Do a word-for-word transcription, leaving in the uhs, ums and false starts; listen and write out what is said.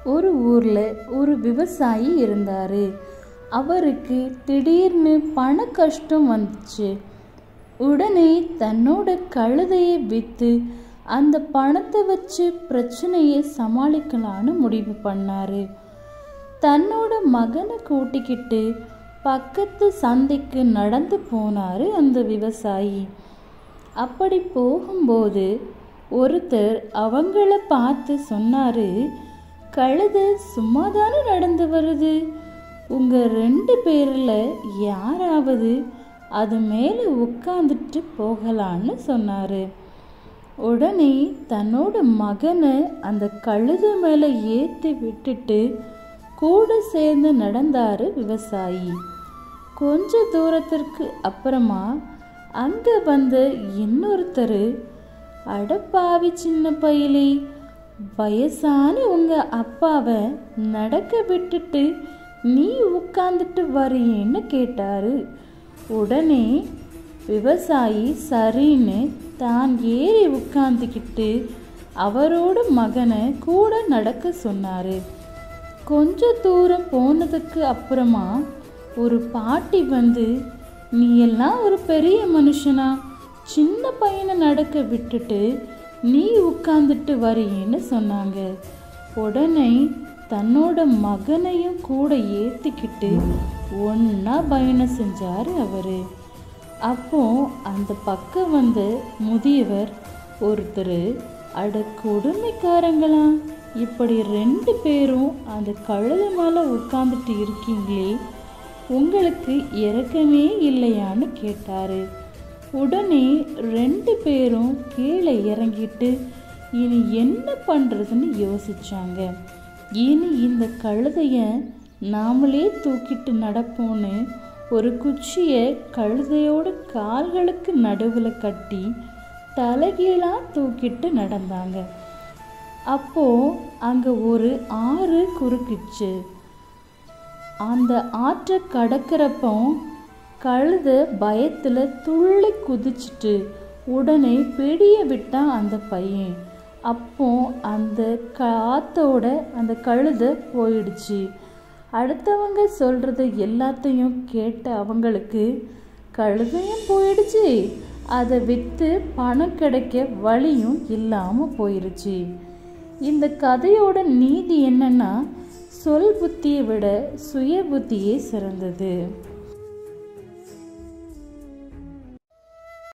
ஒரு ஊர்ல ஒரு விவசாயி இருந்தாரு. அவருக்கு திடீர்னு பண கஷ்டம் வந்துச்சு. உடனே தன்னோட கழுதையை வித்து அந்த பணத்தை வச்சு பிரச்சனையை சமாளிக்கலான்னு முடிவு பண்ணாரு. தன்னோட மகனை கூட்டிக்கிட்டு பக்கத்து சந்தைக்கு நடந்து போனாரு அந்த விவசாயி. அப்படி போகும்போது ஒருத்தர் அவங்கள பார்த்து சொன்னாரு, கழுதை சும்மாதானே நடந்து வருது, உங்க ரெண்டு பேர்ல யாராவது அது மேலே உட்காந்துட்டு போகலான்னு சொன்னாரு. உடனே தன்னோட மகனை அந்த கழுதை மேலே ஏற்றி விட்டுட்டு கூட சேர்ந்து நடந்தாரு விவசாயி. கொஞ்ச தூரத்திற்கு அப்புறமா அங்கே வந்த இன்னொருத்தர், அடப்பாவி சின்ன பையலே, வயசான உங்க அப்பாவை நடக்க விட்டுட்டு நீ உட்கார்ந்துட்டு வரியேன்னு கேட்டாரு. உடனே விவசாயி சரின்னு தான் ஏறி உட்கார்ந்துக்கிட்டு அவரோட மகனை கூட நடக்க சொன்னாரு. கொஞ்ச தூரம் போனதுக்கு அப்புறமா ஒரு பாட்டி வந்து, நீ எல்லாம் ஒரு பெரிய மனுஷனா, சின்ன பையனை நடக்க விட்டுட்டு நீ உட்கார்ந்துட்டு வரியேன்னு சொன்னாங்க. உடனே தன்னோட மகனையும் கூட ஏற்றிக்கிட்டு ஒன்றா பயணம் செஞ்சார் அவர். அப்போ அந்த பக்கம் வந்து முதியவர் ஒருத்தர், அட கொடுமைக்காரங்களா, இப்படி ரெண்டு பேரும் அந்த கழுதை மேலே உட்காந்துட்டு இருக்கீங்களே, உங்களுக்கு இரக்கமே இல்லையான்னு கேட்டார். உடனே ரெண்டு பேரும் கீழே இறங்கிட்டு இனி என்ன பண்ணுறதுன்னு யோசிச்சாங்க. இனி இந்த கழுதைய நாமளே தூக்கிட்டு நடப்போன்னு ஒரு குச்சியை கழுதையோட கால்களுக்கு நடுவில் கட்டி தலைகீழாக தூக்கிட்டு நடந்தாங்க. அப்போ அங்கே ஒரு ஆறு குறுக்கிச்சு. அந்த ஆற்றை கடக்கிறப்போ கழுதை பயத்தில் துள்ளி குதிச்சுட்டு உடனே பிடிய விட்டான் அந்த பையன். அப்போ அந்த காத்தோட அந்த கழுதை போயிடுச்சு. அடுத்தவங்க சொல்கிறது எல்லாத்தையும் கேட்ட அவங்களுக்கு கழுதையும் போயிடுச்சு, அதை விற்று பணம் கிடைக்க வழியும் இல்லாமல் போயிடுச்சு. இந்த கதையோட நீதி என்னன்னா, சொல் புத்தியை விட சுய புத்தியே சிறந்தது.